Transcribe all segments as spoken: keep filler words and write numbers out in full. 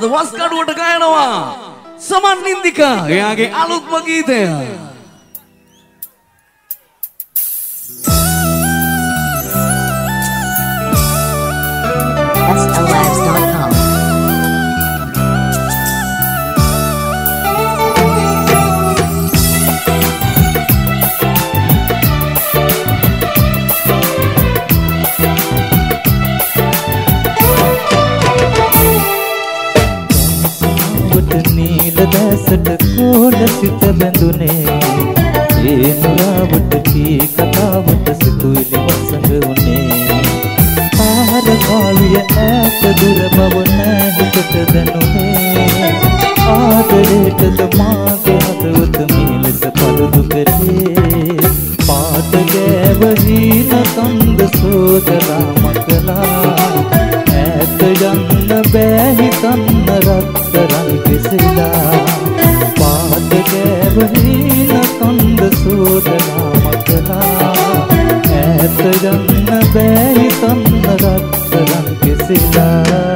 අද වස් කඩුවට ගයනවා සමන් නින්දිකා එයාගේ අලුත්ම ගීතය. S L Labs dot com. දැසට කෝල සිත බැඳුනේ ඒ නුරාවට කී කතාවට සිතුවිලි වසඟ වුනේ පාර කාලිය ඈත දුර බව නැහිතට දැනුනේ ආදරේටද මාගේ හදවත මේ ලෙස පළුදු කරේ පාට ගෑව හීන කන්ද සෝදලා මකලා ඈත යන්න බෑ හිතන්න රත්තරන් කෙසෙලා පාට ගෑව හීන කන්ද සෝදලා මකලා ඈත යන්න බෑ හිතන්න රත්තරන් කෙසෙලා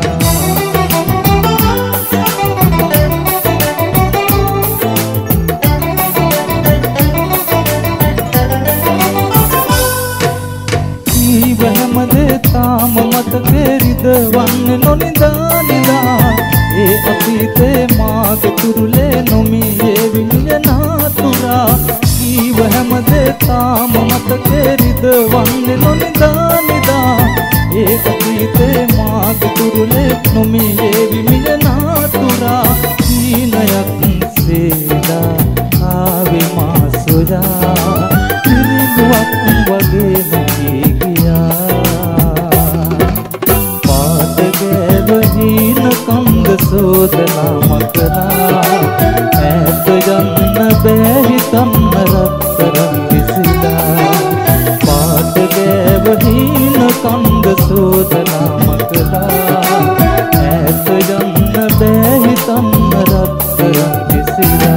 තාම මතකේ රිදවන්නේ නොනිදා නිදා ඒ අතීතේ මාගේ තුරුලේ නොමියේ විඤ්ඤාණ තුරා කීව හැමදේ තාම මතකේ රිදවන්නේ නොනිදා නිදා ඒ අතීතේ මාගේ තුරුලේ නොමියේ විඤ්ඤාණ තුරා කීනයක් සේදා ආවේ මා සොයා පිළිගුවක් වගේ නැගී ගියා හීන කන්ද සෝදලා මකලා ඈත යන්න බෑ හිතන්න රත්තරන් කිසිලා පාට ගෑව හීන කන්ද සෝදලා මකලා ඈත යන්න බෑ හිතන්න රත්තරන් කිසිලා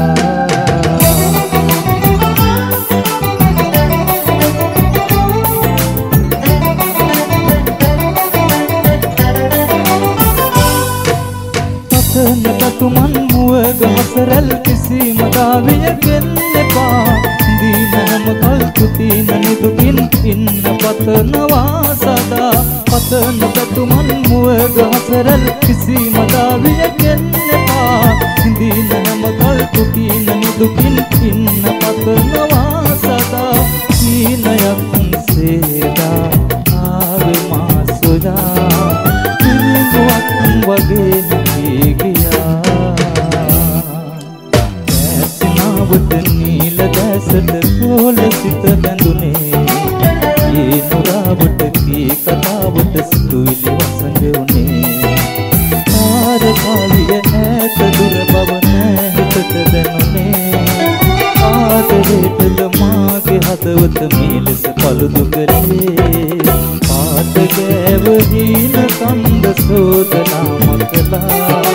තුමන් මුවග හසරල් කිසිම දාවියකින් එපා දීනම කල් කුතින නිදුකින් ඉන්න පතනවා සදා පතන තුමන් මුවග හසරල් කිසිම දාවියකින් එපා දීනම කල් කුතින නිදුකින් ඉන්න පතනවා සදා කීනයක් සේදා ආවේ මා සොයා පිළිගුවක් වගේ නැගී ගියා ඇස්නාවට නීල දැසට කෝල සිත බැඳුනේ ඒ නුරාවට කී කතාවට සිතුවිලි වසඟ වුනේ පාර කාලිය ඈත දුර බව නැහිතට දැනුනේ ආදරේටද මාගේ හදවත මේ ලෙස පළුදු කරේ පාට ගෑව හීන කන්ද සෝදලා මකලා